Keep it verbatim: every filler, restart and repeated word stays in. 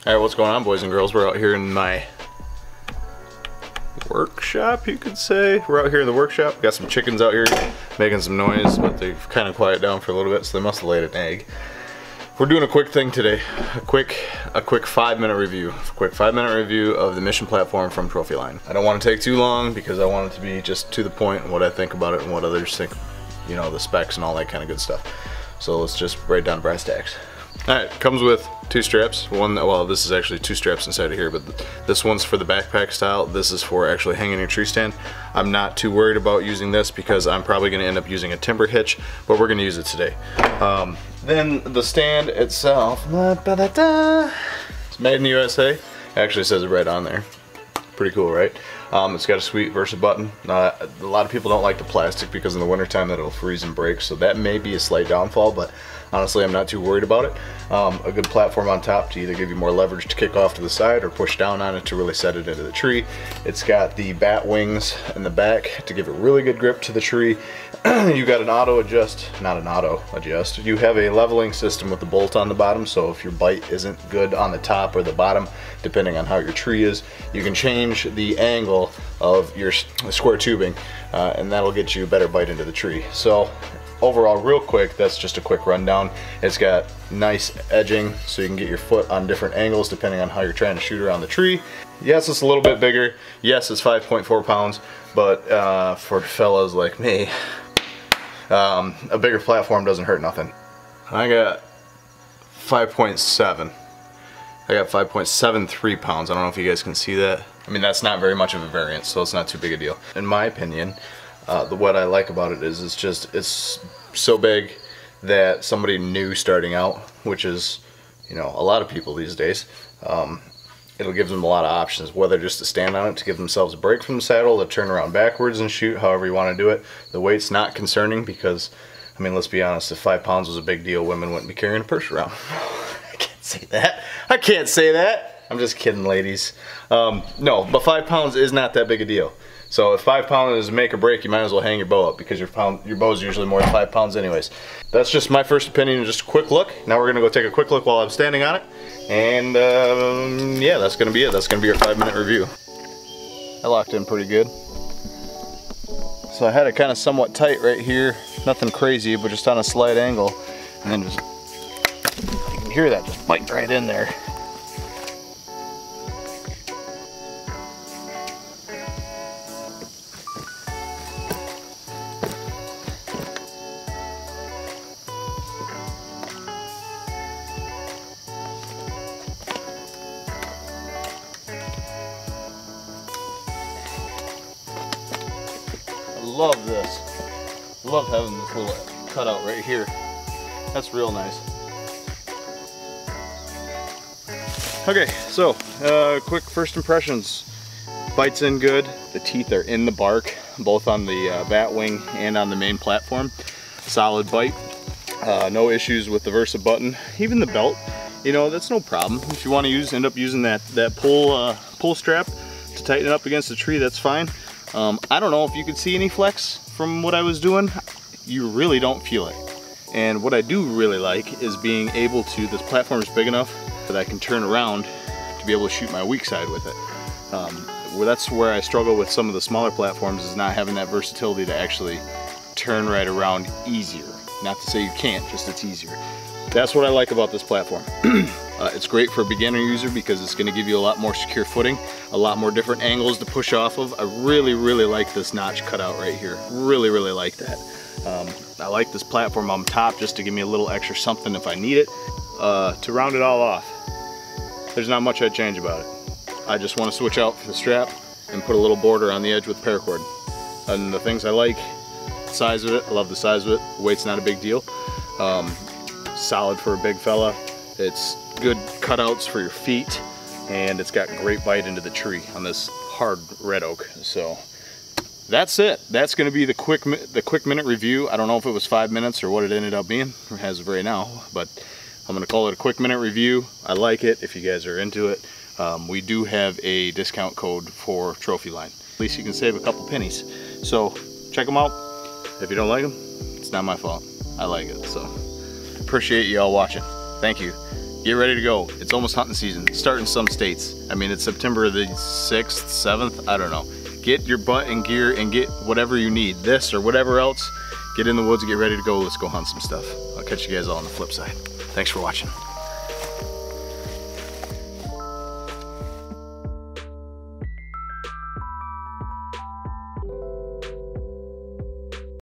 Alright, what's going on, boys and girls? We're out here in my workshop, you could say. We're out here in the workshop. Got some chickens out here making some noise, but they've kind of quieted down for a little bit, so they must have laid an egg. We're doing a quick thing today. A quick a quick five minute review. A quick five minute review of the Mission platform from Trophyline. I don't want to take too long because I want it to be just to the point and what I think about it and what others think, you know, the specs and all that kind of good stuff. So let's just write down brass tacks. Alright, comes with two straps. One, well, this is actually two straps inside of here, but this one's for the backpack style. This is for actually hanging your tree stand. I'm not too worried about using this because I'm probably going to end up using a timber hitch, but we're going to use it today. Um, then the stand itself, it's made in the U S A. It actually says it right on there. Pretty cool, right? Um, it's got a sweet Versa button. Uh, a lot of people don't like the plastic because in the wintertime that it'll freeze and break, so that may be a slight downfall, but honestly I'm not too worried about it. Um, a good platform on top to either give you more leverage to kick off to the side or push down on it to really set it into the tree. It's got the bat wings in the back to give a really good grip to the tree. You got an auto adjust, not an auto adjust. You have a leveling system with the bolt on the bottom, so if your bite isn't good on the top or the bottom, depending on how your tree is, you can change the angle of your square tubing, uh, and that'll get you a better bite into the tree. So overall, real quick, that's just a quick rundown. It's got nice edging so you can get your foot on different angles depending on how you're trying to shoot around the tree. Yes, it's a little bit bigger. Yes, it's five point four pounds, but uh, for fellas like me, um, a bigger platform doesn't hurt nothing. I got five point seven. I got five point seven three pounds. I don't know if you guys can see that. I mean, that's not very much of a variance, so it's not too big a deal. In my opinion, uh, the, what I like about it is it's just, it's so big that somebody new starting out, which is, you know, a lot of people these days, um, it'll give them a lot of options, whether just to stand on it to give themselves a break from the saddle, to turn around backwards and shoot, however you want to do it. The weight's not concerning because, I mean, let's be honest, if five pounds was a big deal, women wouldn't be carrying a purse around. I can't say that. I can't say that. I'm just kidding, ladies. Um, no, but five pounds is not that big a deal. So if five pounds is make or break, you might as well hang your bow up because your pound, your bow is usually more than five pounds anyways. That's just my first opinion and just a quick look. Now we're gonna go take a quick look while I'm standing on it. And um, yeah, that's gonna be it. That's gonna be our five minute review. I locked in pretty good. So I had it kind of somewhat tight right here. Nothing crazy, but just on a slight angle. And then just, you can hear that just bite right in there. I love this. I love having this little cutout right here. That's real nice. Okay, so uh, quick first impressions. Bites in good. The teeth are in the bark, both on the uh, bat wing and on the main platform. Solid bite. Uh, no issues with the Versa button. Even the belt, you know, that's no problem. If you want to use, end up using that that pull uh, pull strap to tighten it up against the tree, that's fine. Um, I don't know if you could see any flex from what I was doing. You really don't feel it. And what I do really like is being able to, this platform is big enough that I can turn around to be able to shoot my weak side with it. Um, well, that's where I struggle with some of the smaller platforms, is not having that versatility to actually turn right around easier. Not to say you can't, just it's easier. That's what I like about this platform. uh, it's great for a beginner user because it's going to give you a lot more secure footing, a lot more different angles to push off of. I really, really like this notch cutout right here. Really, really like that. Um, I like this platform on top just to give me a little extra something if I need it. Uh, to round it all off, there's not much I'd change about it. I just want to switch out for the strap and put a little border on the edge with paracord. And the things I like, the size of it, I love the size of it. The weight's not a big deal. Um, solid for a big fella. It's good cutouts for your feet, and it's got great bite into the tree on this hard red oak. So that's it. That's going to be the quick the quick minute review. I don't know if it was five minutes or what it ended up being as of right now, but I'm going to call it a quick minute review. I like it. If you guys are into it, um, we do have a discount code for Trophyline. At least you can save a couple pennies. So check them out. If you don't like them, it's not my fault. I like it. So appreciate you all watching. Thank you. get ready to go. It's almost hunting season. It's starting some states. I mean, it's September the sixth, seventh, I don't know. Get your butt in gear and get whatever you need, this or whatever else. Get in the woods and get ready to go. Let's go hunt some stuff. I'll catch you guys all on the flip side. Thanks for watching.